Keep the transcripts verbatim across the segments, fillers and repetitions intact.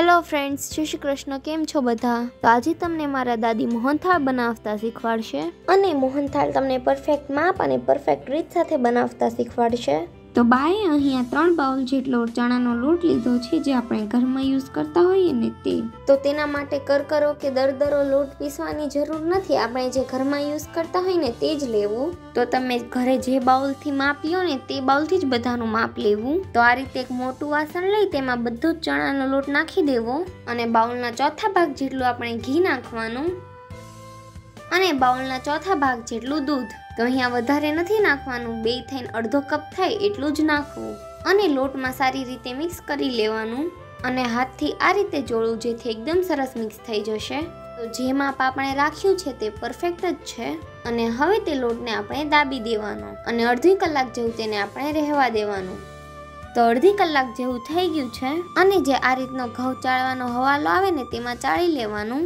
Hello friends, જય શ્રી કૃષ્ણ. કેમ છો બધા? તો આજે તમને મારા દાદી મોહનથાળ બનાવતા શીખવાડશે અને મોહનથાળ તમને પરફેક્ટ માપ અને પરફેક્ટ રીત સાથે બનાવતા શીખવાડશે. તો બાએ અહીંયા ત્રણ બાઉલ જેટલો ચણાનો લોટ લીધો છે, જે આપણે ઘરમાં યુઝ કરતા હોઈએ ને તે. તો તેના માટે કરકરો કે દરદરો લોટ પીસવાની જરૂર નથી. આપણે જે ઘરમાં યુઝ કરતા હોય ને તે જ લેવું. તો તમે ઘરે જે બાઉલથી માપ લ્યો ને તે બાઉલથી જ બધાનું માપ લેવું. તો આ રીતે એક મોટું વાસણ લઈ તેમાં બધો જ ચણાનો લોટ નાખી દેવો અને બાઉલના ચોથા ભાગ જેટલું આપણે ઘી નાખવાનું અને બાઉલના ચોથા ભાગ જેટલું દૂધ. તો અહીંયા વધારે નથી નાખવાનું, બે થઈને અડધો કપ થાય એટલું જ નાખવું અને લોટમાં સારી રીતે મિક્સ કરી લેવાનું અને હાથથી આ રીતે જોડવું, જેથી એકદમ સરસ મિક્સ થઈ જશે. તો જે માપ આપણે રાખ્યું છે તે પરફેક્ટ જ છે અને હવે તે લોટને આપણે દાબી દેવાનો અને અડધી કલાક જેવું તેને આપણે રહેવા દેવાનું. તો અડધી કલાક જેવું થઈ ગયું છે અને જે આ રીતનો ઘઉં ચાળવાનો હવાલો આવે ને તેમાં ચાળી લેવાનું.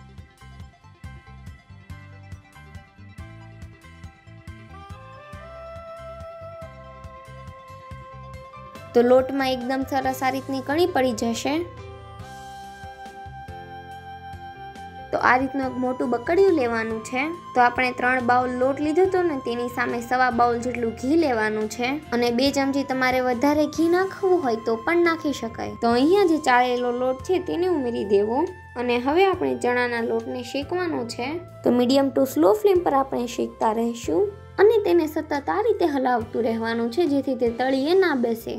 તો લોટમાં એકદમ સરસ આ રીતની કણી પડી જશે. તો આ રીતનું એક મોટું બકડિયું લેવાનું છે. તો આપણે ત્રણ બાઉલ લોટ લીધો હતો ને તેની સામે સવા બાઉલ જેટલું ઘી લેવાનું છે અને બે ચમચી તમારે વધારે ઘી નાખવું હોય તો પણ નાખી શકાય. તો અહીંયા જે ચાળેલો લોટ છે તેને ઉમેરી દેવો અને હવે આપણે ચણાના લોટને શેકવાનો છે. તો મીડિયમ ટુ સ્લો ફ્લેમ પર આપણે શેકતા રહીશું અને તેને સતત આ રીતે હલાવતું રહેવાનું છે, જેથી તે તળીએ ના બેસે.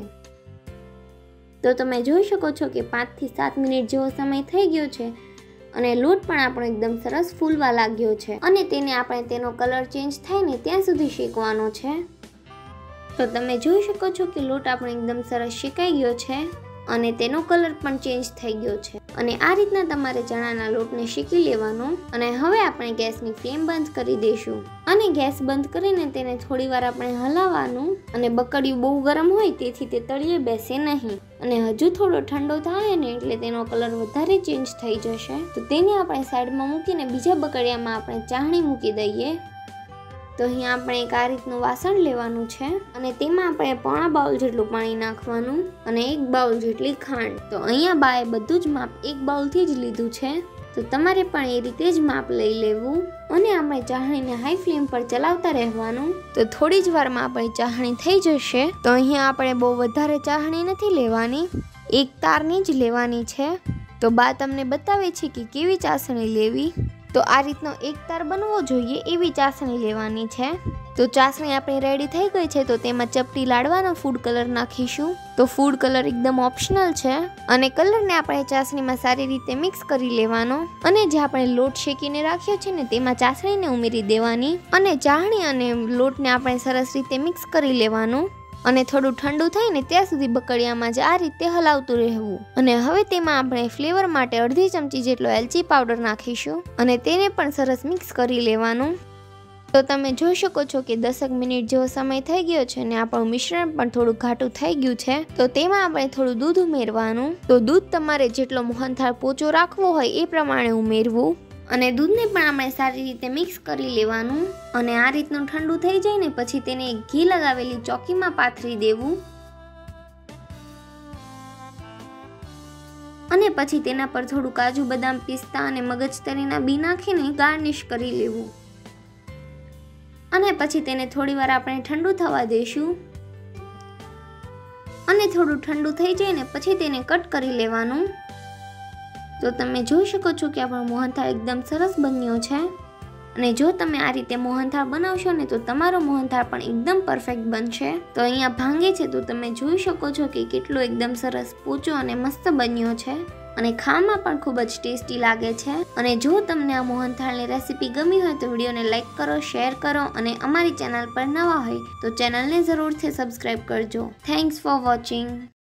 તો તમે જોઈ શકો છો કે પાંચ થી સાત મિનિટ જેવો સમય થઈ ગયો છે અને લોટ પણ આપણો એકદમ સરસ ફૂલવા લાગ્યો છે અને તેને આપણે તેનો કલર ચેન્જ થાય ને ત્યાં સુધી શેકવાનો છે. તો તમે જોઈ શકો છો કે લોટ આપણો એકદમ સરસ શેકાઈ ગયો છે અને તેનો કલર પણ ચેન્જ થઈ ગયો છે અને આ રીતના તમારે ચણાના લોટને શેકી લેવાનો. અને હવે આપણે ગેસની ફ્લેમ બંધ કરી દઈશું અને ગેસ બંધ કરીને તેને થોડી વાર આપણે હલાવવાનું અને બકડિયું બહુ ગરમ હોય તેથી તે તળિયે બેસે નહીં અને હજુ થોડો ઠંડો થાય ને એટલે તેનો કલર વધારે ચેન્જ થઈ જશે. તો તેને આપણે સાઈડમાં મૂકીને બીજા બકડિયામાં આપણે ચાસણી મૂકી દઈએ. તો અહીંયા આપણે એક આ રીતનું વાસણ લેવાનું છે અને તેમાં આપણે પોણા બાઉલ જેટલું પાણી નાખવાનું અને એક બાઉલ જેટલી ખાંડ. તો અહીંયા બાએ બધું જ માપ એક બાઉલથી જ લીધું છે, તો તમારે પણ એ રીતે જ માપ લઈ લેવું અને આપણે ચાસણીને હાઈ ફ્લેમ પર ચલાવતા રહેવાનું. તો થોડી જ વારમાં આપણી ચાસણી થઈ જશે. તો અહીંયા આપણે બહુ વધારે ચાસણી નથી લેવાની, એક તારની જ લેવાની છે. તો બા તમને બતાવે છે કે કેવી ચાસણી લેવી. તો આ રીતનો એક તાર બનવો જોઈએ એવી ચાસણી લેવાની છે. તો ચાસણી આપણી રેડી થઈ ગઈ છે. તો તેમાં ચપટી લાડવાનો ફૂડ કલર નાખીશું. તો ફૂડ કલર એકદમ ઓપ્શનલ છે અને કલરને આપણે ચાસણીમાં સારી રીતે મિક્સ કરી લેવાનો અને જે આપણે લોટ શેકીને રાખ્યો છે ને તેમાં ચાસણીને ઉમેરી દેવાની અને ચાસણી અને લોટને આપણે સરસ રીતે મિક્સ કરી લેવાનું અને થોડું ઠંડુ થાય ને ત્યાં સુધી બકડિયામાં જ આ રીતે હલાવતું રહેવું. અને હવે તેમાં આપણે ફ્લેવર માટે અડધી ચમચી જેટલો એલચી પાવડર નાખીશું અને તેને પણ સરસ મિક્સ કરી લેવાનું. તો તમે જોઈ શકો છો કે દસક મિનિટ જેવો સમય થઈ ગયો છે અને આપણું મિશ્રણ પણ થોડું ઘાટું થઈ ગયું છે. તો તેમાં આપણે થોડું દૂધ ઉમેરવાનું. તો દૂધ તમારે જેટલો મોહનથાળ પોચો રાખવો હોય એ પ્રમાણે ઉમેરવું અને દૂધને પણ આપણે સારી રીતે મિક્સ કરી લેવાનું અને આ રીતનું ઠંડુ થઈ જાય ને પછી તેને ઘી લગાવેલી ચોકીમાં પાથરી દેવું અને પછી તેના પર થોડું કાજુ બદામ પિસ્તા અને મગજતરીના બી નાખીને ગાર્નિશ કરી લેવું અને પછી તેને થોડી વાર આપણે ઠંડુ થવા દઈશું અને થોડું ઠંડુ થઈ જાય ને પછી તેને કટ કરી લેવાનું. તો તમે જોઈ શકો છો કે આપણો મોહનથાળ એકદમ સરસ બન્યો છે અને જો તમે આ રીતે મોહનથાળ બનાવશો ને તો તમારો મોહનથાળ પણ એકદમ પરફેક્ટ બનશે. તો અહીંયા ભાંગે છે તો તમે જોઈ શકો છો કે કેટલો એકદમ સરસ પોચો અને મસ્ત બન્યો છે અને ખાવામાં પણ ખૂબ જ ટેસ્ટી લાગે છે. અને જો તમને આ મોહનથાળની રેસીપી ગમી હોય તો વિડીયોને લાઈક કરો, શેર કરો અને અમારી ચેનલ પર નવા હોય તો ચેનલને જરૂરથી સબસ્ક્રાઈબ કરજો. Thanks for watching.